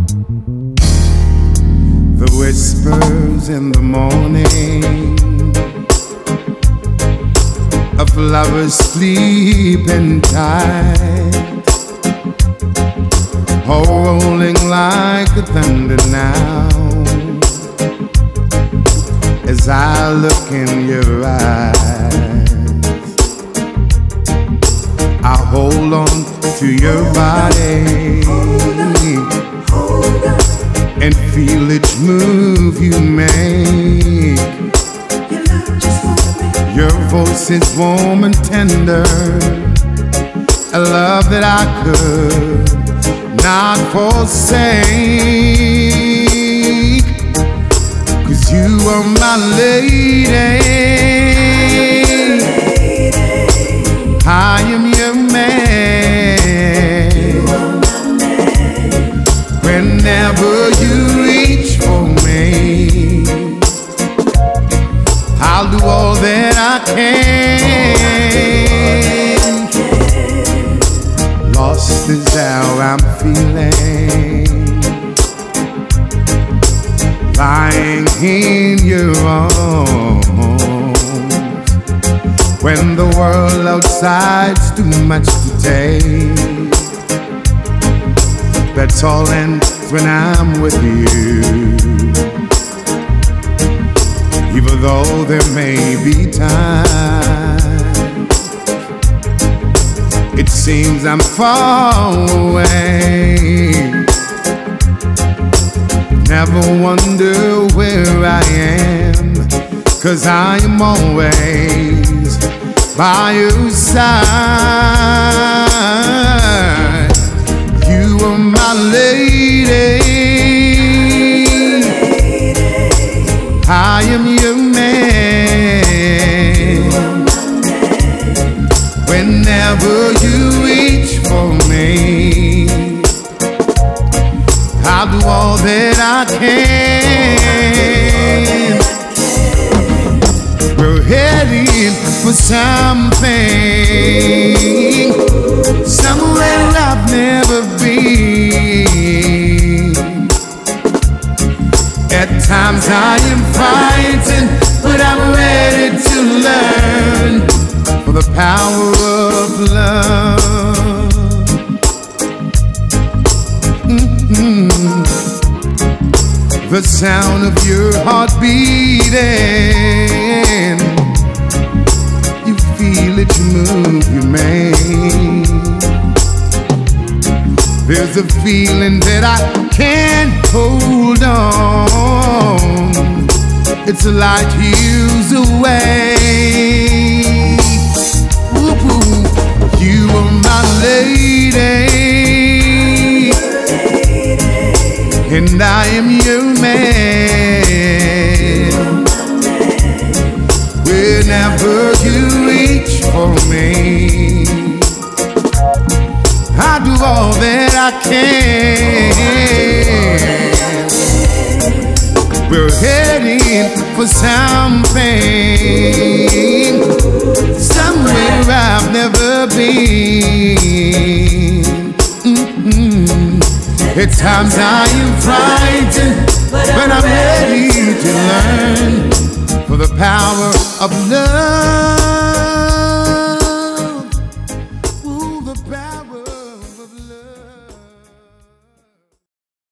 The whispers in the morning of lovers sleeping tight, all rolling like a thunder now. As I look in your eyes, I hold on to your body and feel each move you make. Your voice is warm and tender, a love that I could not forsake. 'Cause you are my lady, I am your man. Whenever you reach for me, I'll do all that I can. Lost is how I'm feeling, lying in your arms, when the world outside's too much to take. That's all ends when I'm with you, even though there may be times it seems I'm far away. Never wonder where I am, 'cause I am always by your side. You are my lady, I am your man. Whenever you reach for me, I'll do all that I can. We're heading for something, somewhere I've never been. At times I am frightened, but I'm ready to learn for the power of love. The sound of your heart beating, you feel it, you move, you make. There's a feeling that I can't hold on, it's a light years away. Ooh, you are my lady, and I am your man. Whenever you reach for me, I do all that I can. We're heading for something, somewhere I've never been. At times I am frightened, but I'm ready to learn for the power of love.